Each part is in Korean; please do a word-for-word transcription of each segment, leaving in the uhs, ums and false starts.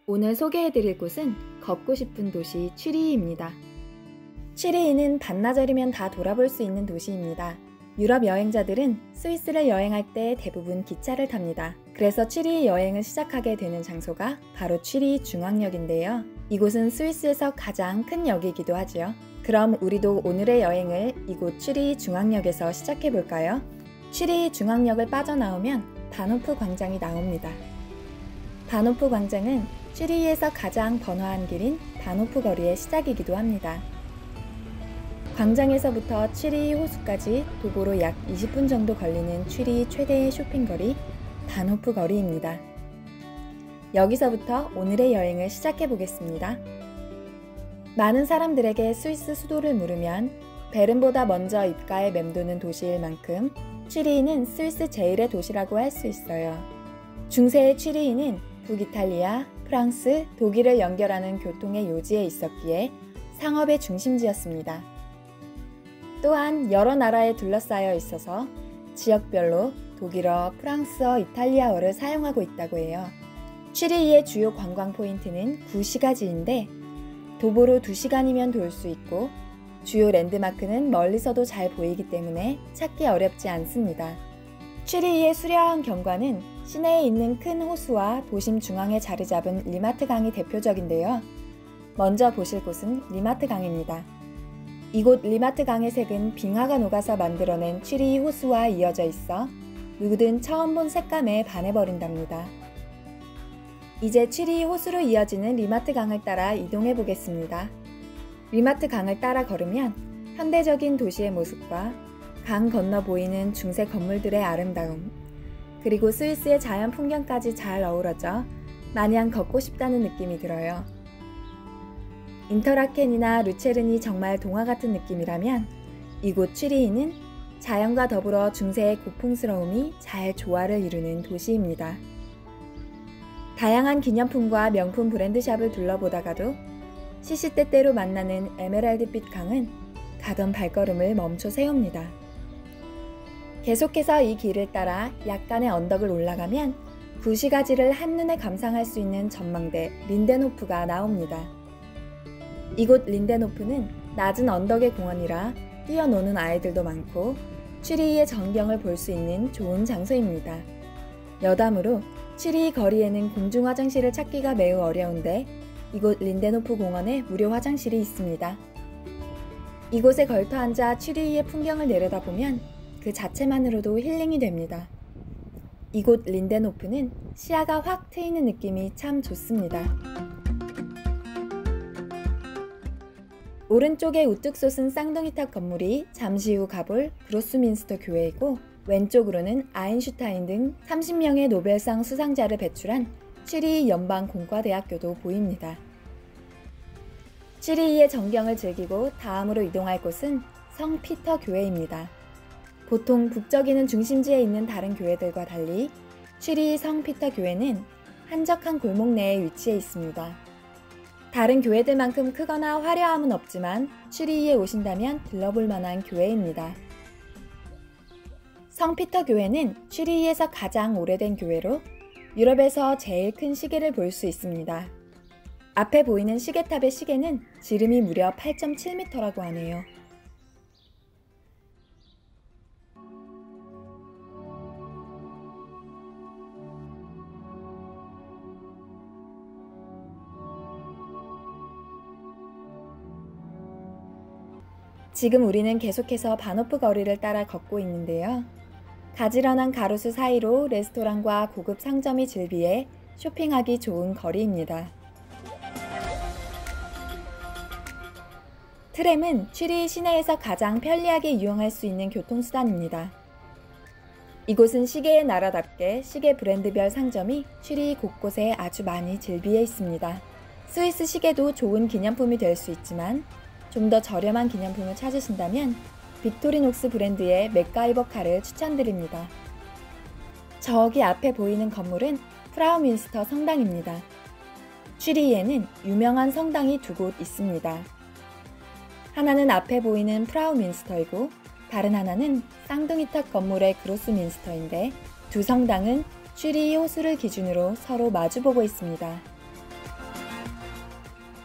오늘 소개해드릴 곳은 걷고 싶은 도시 취리히입니다. 취리히는 반나절이면 다 돌아볼 수 있는 도시입니다. 유럽 여행자들은 스위스를 여행할 때 대부분 기차를 탑니다. 그래서 취리히 여행을 시작하게 되는 장소가 바로 취리히 중앙역인데요. 이곳은 스위스에서 가장 큰 역이기도 하지요. 그럼 우리도 오늘의 여행을 이곳 취리히 중앙역에서 시작해볼까요? 취리히 중앙역을 빠져나오면 바노프 광장이 나옵니다. 바노프 광장은 취리히에서 가장 번화한 길인 바노프 거리의 시작이기도 합니다. 광장에서부터 취리히 호수까지 도보로 약 이십 분 정도 걸리는 취리히 최대의 쇼핑거리 바노프 거리입니다. 여기서부터 오늘의 여행을 시작해 보겠습니다. 많은 사람들에게 스위스 수도를 물으면 베른보다 먼저 입가에 맴도는 도시일 만큼 취리히는 스위스 제일의 도시라고 할 수 있어요. 중세의 취리히는 북이탈리아, 프랑스, 독일을 연결하는 교통의 요지에 있었기에 상업의 중심지였습니다. 또한 여러 나라에 둘러싸여 있어서 지역별로 독일어, 프랑스어, 이탈리아어를 사용하고 있다고 해요. 취리히의 주요 관광 포인트는 구시가지인데 도보로 두 시간이면 돌 수 있고 주요 랜드마크는 멀리서도 잘 보이기 때문에 찾기 어렵지 않습니다. 취리히의 수려한 경관은 시내에 있는 큰 호수와 도심 중앙에 자리 잡은 리마트 강이 대표적인데요. 먼저 보실 곳은 리마트 강입니다. 이곳 리마트 강의 색은 빙하가 녹아서 만들어낸 취리히 호수와 이어져 있어 누구든 처음 본 색감에 반해버린답니다. 이제 취리히 호수로 이어지는 리마트 강을 따라 이동해 보겠습니다. 리마트 강을 따라 걸으면 현대적인 도시의 모습과 강 건너 보이는 중세 건물들의 아름다움, 그리고 스위스의 자연 풍경까지 잘 어우러져 마냥 걷고 싶다는 느낌이 들어요. 인터라켄이나 루체른이 정말 동화 같은 느낌이라면 이곳 취리히는 자연과 더불어 중세의 고풍스러움이 잘 조화를 이루는 도시입니다. 다양한 기념품과 명품 브랜드샵을 둘러보다가도 시시때때로 만나는 에메랄드빛 강은 가던 발걸음을 멈춰 세웁니다. 계속해서 이 길을 따라 약간의 언덕을 올라가면 구시가지를 한눈에 감상할 수 있는 전망대 린덴호프가 나옵니다. 이곳 린덴호프는 낮은 언덕의 공원이라 뛰어노는 아이들도 많고 취리히의 전경을 볼 수 있는 좋은 장소입니다. 여담으로 취리히 거리에는 공중화장실을 찾기가 매우 어려운데 이곳 린덴호프 공원에 무료 화장실이 있습니다. 이곳에 걸터 앉아 취리히의 풍경을 내려다보면 그 자체만으로도 힐링이 됩니다. 이곳 린덴호프는 시야가 확 트이는 느낌이 참 좋습니다. 오른쪽에 우뚝 솟은 쌍둥이탑 건물이 잠시 후 가볼 그로스민스터 교회이고 왼쪽으로는 아인슈타인 등 삼십 명의 노벨상 수상자를 배출한 취리히 연방공과대학교도 보입니다. 취리히의 전경을 즐기고 다음으로 이동할 곳은 성 피터 교회입니다. 보통 북적이는 중심지에 있는 다른 교회들과 달리 취리히 성 피터 교회는 한적한 골목 내에 위치해 있습니다. 다른 교회들만큼 크거나 화려함은 없지만 취리히에 오신다면 들러볼 만한 교회입니다. 성 피터 교회는 취리히에서 가장 오래된 교회로 유럽에서 제일 큰 시계를 볼 수 있습니다. 앞에 보이는 시계탑의 시계는 지름이 무려 팔 점 칠 미터라고 하네요. 지금 우리는 계속해서 바노프 거리를 따라 걷고 있는데요. 가지런한 가로수 사이로 레스토랑과 고급 상점이 즐비해 쇼핑하기 좋은 거리입니다. 트램은 취리히 시내에서 가장 편리하게 이용할 수 있는 교통수단입니다. 이곳은 시계의 나라답게 시계 브랜드별 상점이 취리히 곳곳에 아주 많이 즐비해 있습니다. 스위스 시계도 좋은 기념품이 될 수 있지만 좀 더 저렴한 기념품을 찾으신다면 빅토리녹스 브랜드의 맥가이버 칼을 추천드립니다. 저기 앞에 보이는 건물은 프라우민스터 성당입니다. 취리히에는 유명한 성당이 두 곳 있습니다. 하나는 앞에 보이는 프라우민스터이고 다른 하나는 쌍둥이탑 건물의 그로스민스터인데 두 성당은 취리히 호수를 기준으로 서로 마주보고 있습니다.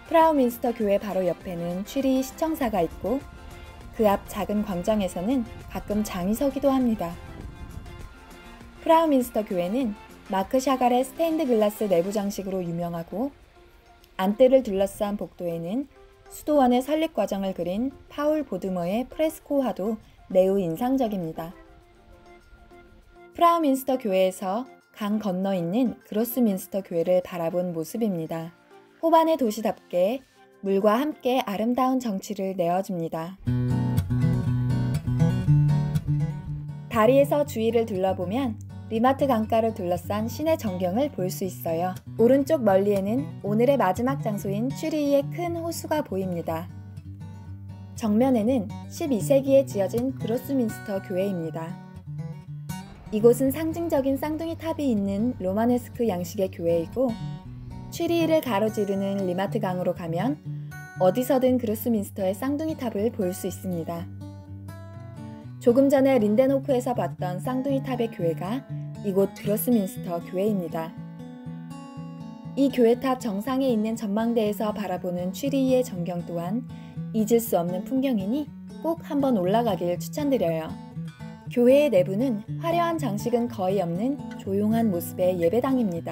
프라우민스터 교회 바로 옆에는 취리히 시청사가 있고 그 앞 작은 광장에서는 가끔 장이 서기도 합니다. 프라우민스터 교회는 마크 샤갈의 스테인드 글라스 내부 장식으로 유명하고 안뜰을 둘러싼 복도에는 수도원의 설립 과정을 그린 파울 보드머의 프레스코화도 매우 인상적입니다. 프라우민스터 교회에서 강 건너 있는 그로스민스터 교회를 바라본 모습입니다. 호반의 도시답게 물과 함께 아름다운 정취를 내어줍니다. 다리에서 주위를 둘러보면 리마트 강가를 둘러싼 시내 전경을 볼 수 있어요. 오른쪽 멀리에는 오늘의 마지막 장소인 취리히의 큰 호수가 보입니다. 정면에는 십이 세기에 지어진 그로스민스터 교회입니다. 이곳은 상징적인 쌍둥이 탑이 있는 로마네스크 양식의 교회이고 취리히를 가로지르는 리마트 강으로 가면 어디서든 그로스민스터의 쌍둥이 탑을 볼 수 있습니다. 조금 전에 린덴호프에서 봤던 쌍둥이 탑의 교회가 이곳 그로스민스터 교회입니다. 이 교회탑 정상에 있는 전망대에서 바라보는 취리히의 전경 또한 잊을 수 없는 풍경이니 꼭 한번 올라가길 추천드려요. 교회의 내부는 화려한 장식은 거의 없는 조용한 모습의 예배당입니다.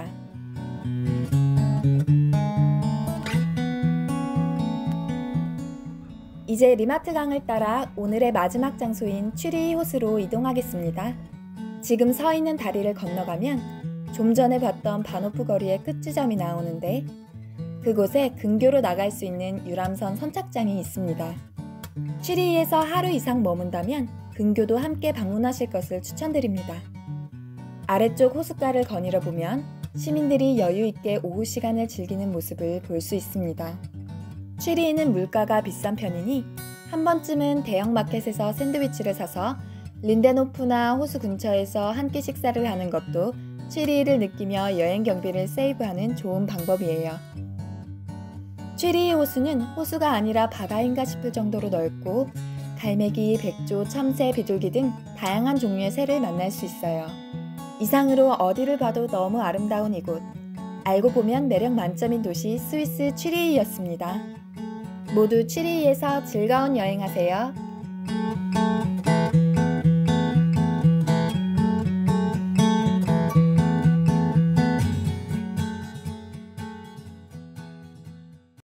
이제 리마트 강을 따라 오늘의 마지막 장소인 취리히 호수로 이동하겠습니다. 지금 서 있는 다리를 건너가면 좀 전에 봤던 바노프 거리의 끝지점이 나오는데 그곳에 근교로 나갈 수 있는 유람선 선착장이 있습니다. 취리히에서 하루 이상 머문다면 근교도 함께 방문하실 것을 추천드립니다. 아래쪽 호숫가를 거닐어 보면 시민들이 여유 있게 오후 시간을 즐기는 모습을 볼 수 있습니다. 취리히는 물가가 비싼 편이니 한 번쯤은 대형 마켓에서 샌드위치를 사서 린덴호프나 호수 근처에서 한 끼 식사를 하는 것도 취리히를 느끼며 여행 경비를 세이브하는 좋은 방법이에요. 취리히 호수는 호수가 아니라 바다인가 싶을 정도로 넓고 갈매기, 백조, 참새, 비둘기 등 다양한 종류의 새를 만날 수 있어요. 이상으로 어디를 봐도 너무 아름다운 이곳, 알고 보면 매력 만점인 도시 스위스 취리히였습니다. 모두 취리히에서 즐거운 여행하세요.